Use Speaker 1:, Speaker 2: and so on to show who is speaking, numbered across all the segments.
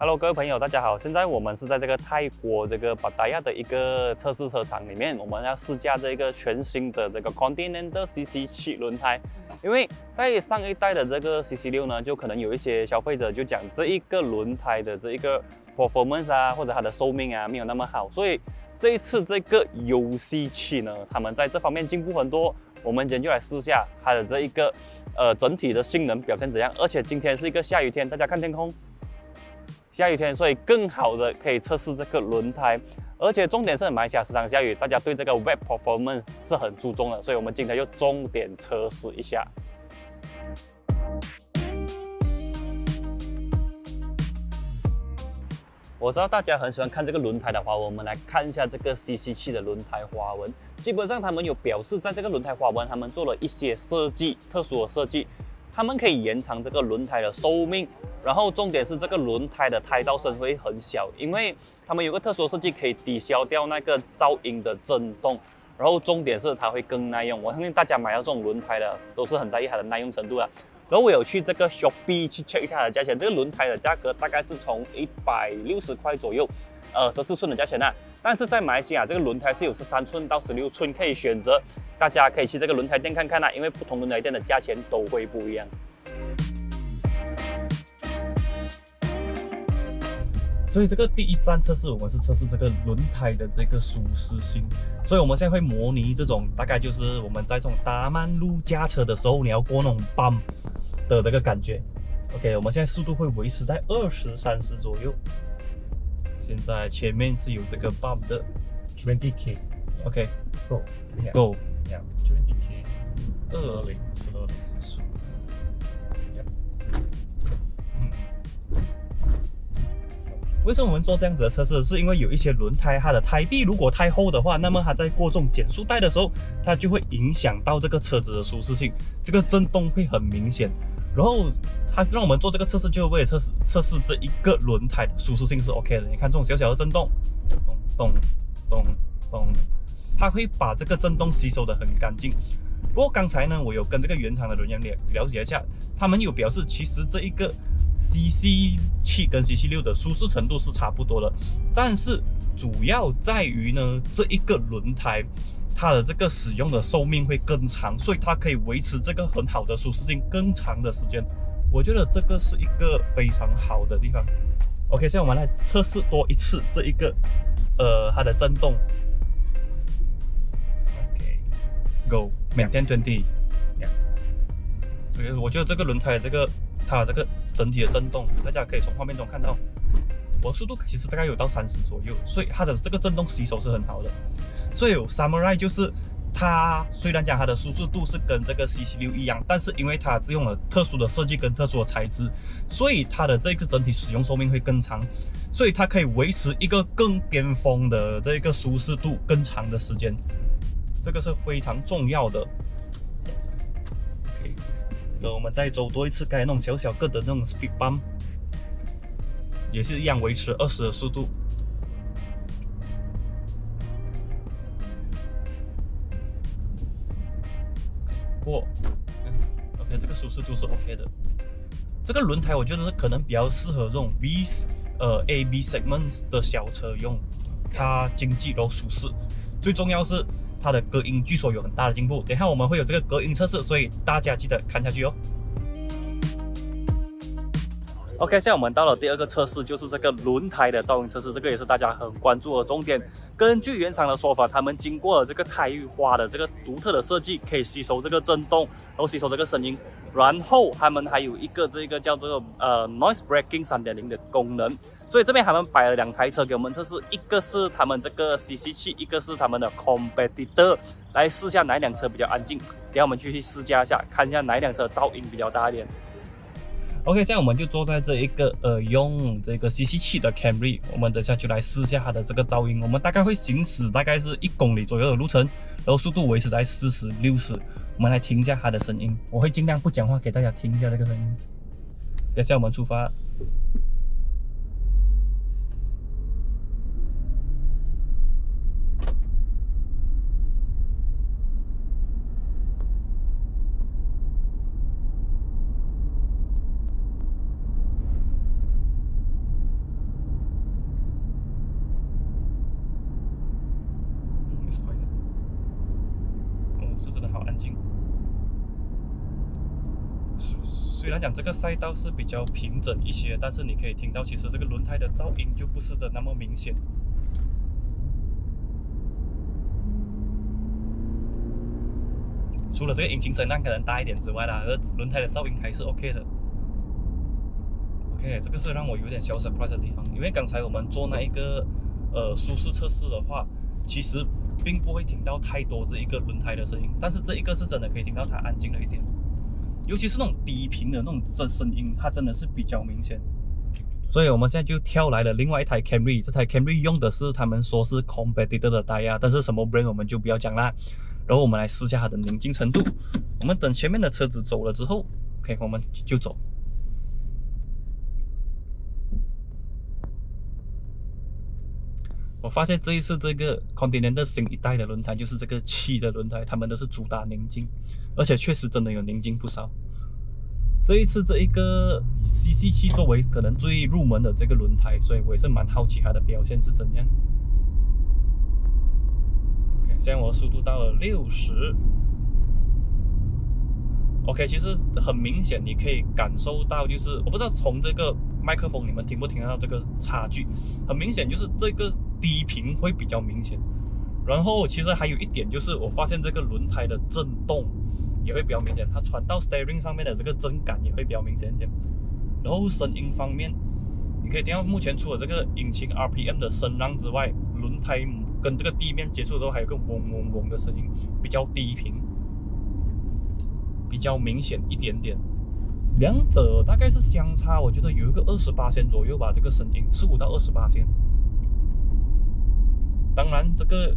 Speaker 1: Hello， 各位朋友，大家好。现在我们是在这个泰国这个巴达亚的一个测试车场里面，我们要试驾这个全新的这个 Continental CC7 轮胎。因为在上一代的这个 CC6呢，就可能有一些消费者就讲这一个轮胎的这一个 performance 啊，或者它的寿命啊没有那么好，所以这一次这个 UC7 呢，他们在这方面进步很多。我们今天就来试下它的这一个整体的性能表现怎样。而且今天是一个下雨天，大家看天空。下雨天，所以更好的可以测试这个轮胎，而且重点是马来西亚时常下雨，大家对这个 wet performance 是很注重的，所以我们今天就重点测试一下。我知道大家很喜欢看这个轮胎的花纹，我们来看一下这个 CC7 的轮胎花纹。基本上他们有表示，在这个轮胎花纹，他们做了一些设计，特殊的设计，他们可以延长这个轮胎的寿命。然后重点是这个轮胎的胎噪声会很小，因为他们有个特殊的设计可以抵消掉那个噪音的震动。然后重点是它会更耐用，我相信大家买到这种轮胎的都是很在意它的耐用程度的。然后我有去这个 Shopee 去 check 一下它的价钱，这个轮胎的价格大概是从160块左右，14寸的价钱啊。但是在马来西亚这个轮胎是有13寸到16寸可以选择，大家可以去这个轮胎店看看啦，因为不同轮胎店的价钱都会不一样。所以这个第一站测试，我们是测试这个轮胎的这个舒适性。所以我们现在会模拟这种，大概就是我们在这种大慢路驾车的时候，你要过那种 bump 的这个感觉。OK， 我们现在速度会维持在20、30左右。现在前面是有这个 bump 的
Speaker 2: 20K。OK，Go
Speaker 1: Go。20K。
Speaker 2: 12的时速。
Speaker 1: 为什么我们做这样子的测试？是因为有一些轮胎，它的胎壁如果太厚的话，那么它在过这种减速带的时候，它就会影响到这个车子的舒适性，这个震动会很明显。然后它让我们做这个测试，就为了测试这一个轮胎的舒适性是 OK 的。你看这种小小的震动，咚咚咚咚，它会把这个震动吸收的很干净。不过刚才呢，我有跟这个原厂的人员了解一下，他们有表示，其实这一个CC7 跟 CC6 的舒适程度是差不多的，但是主要在于呢，这一个轮胎它的这个使用的寿命会更长，所以它可以维持这个很好的舒适性更长的时间。我觉得这个是一个非常好的地方。OK， 现在我们来测试多一次这一个它的震动。Go maintain 20。所以我觉得这个轮胎的它这个整体的震动，大家可以从画面中看到，我的速度其实大概有到30左右，所以它的这个震动吸收是很好的。所以Samurai就是它虽然讲它的舒适度是跟这个 CC6 一样，但是因为它只用了特殊的设计跟特殊的材质，所以它的这个整体使用寿命会更长，所以它可以维持一个更巅峰的这个舒适度更长的时间。这个是非常重要的。OK， 那我们再走多一次，刚才那种小小个的那种 speed bump， 也是一样维持20的速度。过 ，OK， 这个舒适度是 OK 的。这个轮胎我觉得是可能比较适合这种 A/B segment 的小车用，它经济又舒适，最重要是它的隔音据说有很大的进步，等一下我们会有这个隔音测试，所以大家记得看下去哦。OK， 现在我们到了第二个测试，就是这个轮胎的噪音测试，这个也是大家很关注的重点。根据原厂的说法，他们经过了这个胎玉花的这个独特的设计，可以吸收这个震动，然后吸收这个声音。然后他们还有一个这个叫做noise breaking 3.0 的功能。所以这边他们摆了2台车给我们测试，一个是他们这个 CC7， 一个是他们的 Competitor， 来试下哪一辆车比较安静。等下我们继续试驾一下，看一下哪一辆车噪音比较大一点。OK， 现在我们就坐在这一个用这个 CC7 的 Camry， 我们等下就来试一下它的这个噪音。我们大概会行驶大概是1公里左右的路程，然后速度维持在40、60。我们来听一下它的声音，我会尽量不讲话给大家听一下这个声音。等下我们出发。 是真的好安静。虽然讲这个赛道是比较平整一些，但是你可以听到，其实这个轮胎的噪音就不是的那么明显。除了这个引擎声浪可能大一点之外啦，而轮胎的噪音还是 OK 的。OK， 这个是让我有点小 surprise 的地方，因为刚才我们做那一个舒适测试的话，其实并不会听到太多这一个轮胎的声音，但是这一个是真的可以听到它安静了一点。尤其是那种低频的那种声音，它真的是比较明显。所以我们现在就跳来了另外一台 Camry， 这台 Camry 用的是他们说是 competitor 的 tire， 但是什么 brand 我们就不要讲啦。然后我们来试下它的宁静程度。我们等前面的车子走了之后 ，OK， 我们就走。我发现这一次这个 Continental 新一代的轮胎就是这个7的轮胎，他们都是主打宁静。而且确实真的有宁静不少。这一次这一个 CC7 作为可能最入门的这个轮胎，所以我也是蛮好奇它的表现是怎样。OK， 现在我的速度到了60。OK， 其实很明显，你可以感受到，就是我不知道从这个麦克风你们听不听得到这个差距，很明显就是这个低频会比较明显。然后其实还有一点就是，我发现这个轮胎的震动也会比较明显，它传到 steering 上面的这个震感也会比较明显一点。然后声音方面，你可以听到目前除了这个引擎 RPM 的声浪之外，轮胎跟这个地面接触的时候还有个嗡嗡嗡的声音，比较低频，比较明显一点点。两者大概是相差，我觉得有一个28%左右吧，这个声音15到28%。当然，这个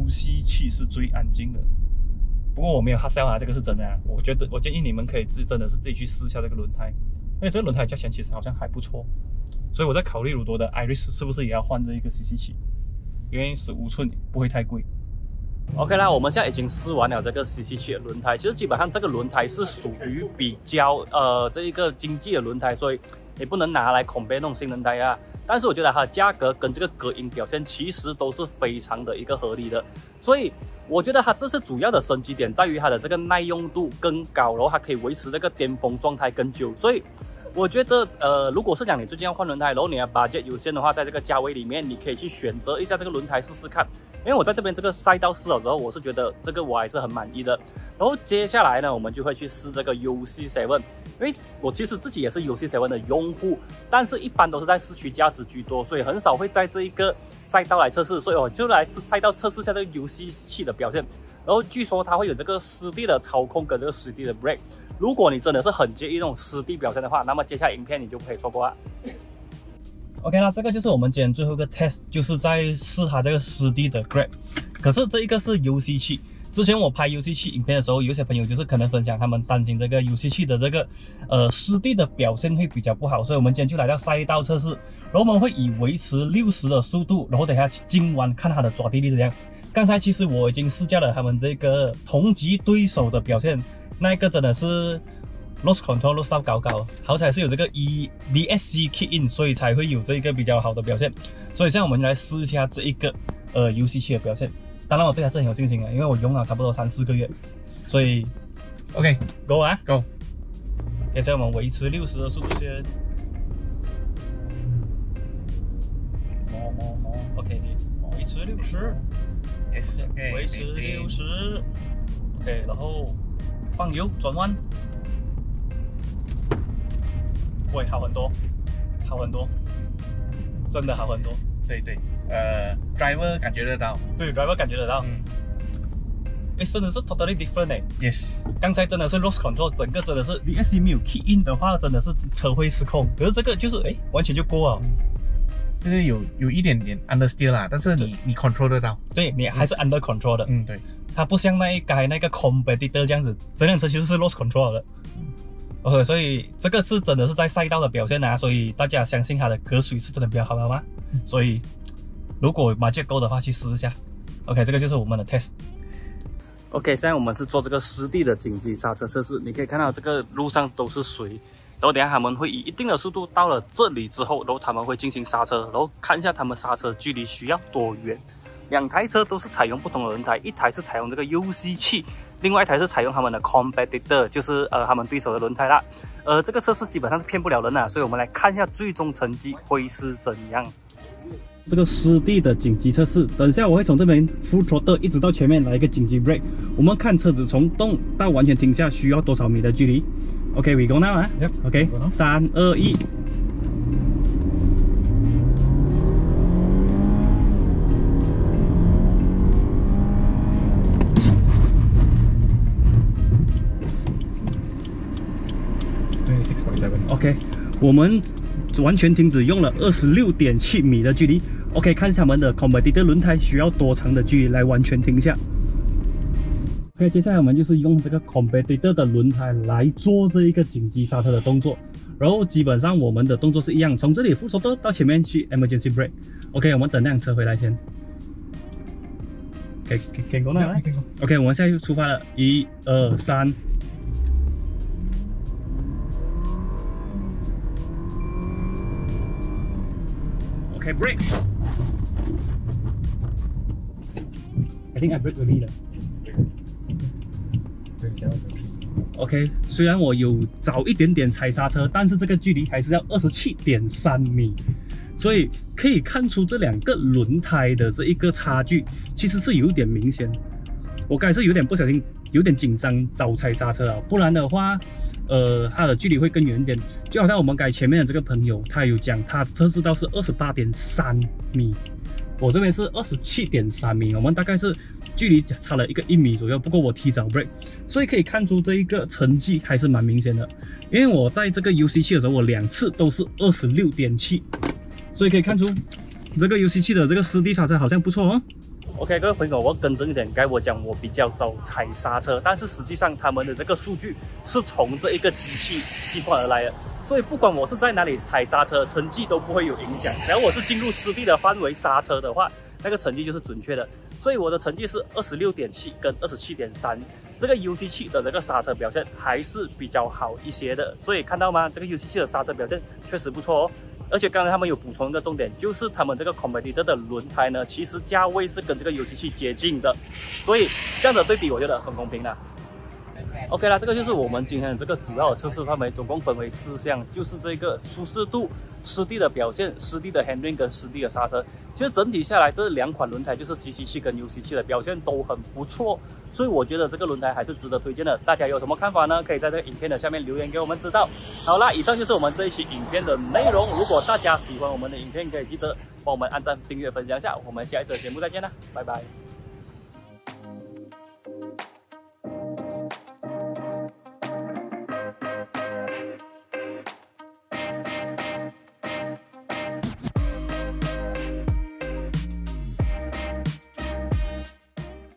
Speaker 1: UC7 是最安静的。不过我没有哈笑啊，这个是真的啊。我建议你们可以真的是自己去试一下这个轮胎，因为这个轮胎价钱其实好像还不错，所以我在考虑鲁多的 Iris 是不是也要换这一个 CC7， 因为15寸不会太贵。OK 啦，我们现在已经试完了这个 CC7 的轮胎，其实基本上这个轮胎是属于比较这一个经济的轮胎，所以也不能拿来 compare 那种新轮胎啊。但是我觉得它的价格跟这个隔音表现其实都是非常的一个合理的，所以我觉得它这是主要的升级点在于它的这个耐用度更高，然后它可以维持这个巅峰状态更久。所以我觉得如果是讲你最近要换轮胎，然后你的 budget 有限的话，在这个价位里面你可以去选择一下这个轮胎试试看。因为我在这边这个赛道试了之后，我是觉得这个我还是很满意的。然后接下来呢，我们就会去试这个 UC7， 因为我其实自己也是 UC7 的用户，但是一般都是在市区驾驶居多，所以很少会在这一个赛道来测试，所以我就来赛道测试一下这个 UC7 的表现。然后据说它会有这个湿地的操控跟这个湿地的 brake， 如果你真的是很介意那种湿地表现的话，那么接下来影片你就不可以错过了。OK 那这个就是我们今天最后一个 test， 就是在试它这个湿地的 grab。可是这一个是 UC7， 之前我拍 UC7 影片的时候，有些朋友就是可能分享他们担心这个 UC7 的这个湿地的表现会比较不好，所以我们今天就来到赛道测试，然后我们会以维持60的速度，然后等一下进弯看它的抓地力怎样。刚才其实我已经试驾了他们这个同级对手的表现，那一个真的是loss control loss 到高高，好彩是有这个 DSC kick in， 所以才会有这个比较好的表现。所以现在我们来试一下这一个UC7 的表现。当然我对它是很有信心的，因为我用了差不多3、4个月，所以
Speaker 2: OK
Speaker 1: go 啊
Speaker 2: go。
Speaker 1: 现在我们维持60的速度先。OK， 维持60。
Speaker 2: Yes OK。
Speaker 1: 维持60。OK， 然后放油转弯。会好很多，好很多，真的好很多。
Speaker 2: 对对，driver 感觉得到。
Speaker 1: 对 ，driver 感觉得到。真的是 totally different 哎。
Speaker 2: Yes。
Speaker 1: 刚才真的是 loss control， 整个真的是 DSC 没有 kick in 的话，真的是车会失控。可是这个就是完全就过了。
Speaker 2: 就是有一点点 understeer 啦，但是你 control 得到。
Speaker 1: 对，你还是 under control 的。
Speaker 2: 对。
Speaker 1: 它不像刚才那个 competitor 这样子，这辆车其实是 loss control 的。OK， 所以这个是真的是在赛道的表现啊，所以大家相信它的隔水是真的比较好吗？所以如果budget够的话，去试一下。OK， 这个就是我们的 test。OK， 现在我们是做这个湿地的紧急刹车测试，你可以看到这个路上都是水，然后等一下他们会以一定的速度到了这里之后，然后他们会进行刹车，然后看一下他们刹车距离需要多远。两台车都是采用不同的轮胎，一台是采用这个 UC7， 另外一台是采用他们的 competitor， 就是他们对手的轮胎啦。这个测试基本上是骗不了人的，所以我们来看一下最终成绩会是怎样。这个湿地的紧急测试，等一下我会从这边 full throttle 一直到前面来一个紧急 brake， 我们看车子从动到完全停下需要多少米的距离。OK，we go now 啊。
Speaker 2: Yep.
Speaker 1: OK， 3、2、1。OK， 我们完全停止用了26.7米的距离。OK， 看他们的 competitor 轮胎需要多长的距离来完全停下。OK， 接下来我们就是用这个 competitor 的轮胎来做这一个紧急刹车的动作。然后基本上我们的动作是一样，从这里full throttle到前面去 emergency brake。OK， 我们等辆车回来先。可以过来。OK， 我们现在就出发了，1、2、3。Okay, brakes. I think I brake early 了。OK， 虽然我有早一点点踩刹车，但是这个距离还是要27.3米，所以可以看出这两个轮胎的这一个差距其实是有一点明显。我刚才是有点不小心，有点紧张，早踩刹车啊，不然的话，它的距离会更远一点。就好像我们刚才前面的这个朋友，他有讲他测试到是28.3米，我这边是27.3米，我们大概是距离差了1米左右。不过我提早 brake， 所以可以看出这一个成绩还是蛮明显的。因为我在这个 UC7 的时候，我2次都是26.7，所以可以看出这个 UC7 的这个湿地刹车好像不错哦。OK， 各位朋友，我更正一点，该我讲我比较早踩刹车，但是实际上他们的这个数据是从这一个机器计算而来的，所以不管我是在哪里踩刹车，成绩都不会有影响。只要我是进入湿地的范围刹车的话，那个成绩就是准确的。所以我的成绩是26.7跟27.3，这个 UC7 的这个刹车表现还是比较好一些的。所以看到吗？这个 UC7 的刹车表现确实不错哦。而且刚才他们有补充一个重点，就是他们这个 competitor 的轮胎呢，其实价位是跟这个UC7接近的，所以这样的对比我觉得很公平啦。OK 啦，这个就是我们今天的这个主要的测试范围，总共分为4项，就是这个舒适度、湿地的表现、湿地的 handling 跟湿地的刹车。其实整体下来，这2款轮胎就是 CC7 跟 UC7 的表现都很不错，所以我觉得这个轮胎还是值得推荐的。大家有什么看法呢？可以在这个影片的下面留言给我们知道。好啦，以上就是我们这一期影片的内容。如果大家喜欢我们的影片，可以记得帮我们按赞、订阅、分享一下。我们下一次的节目再见啦，拜拜。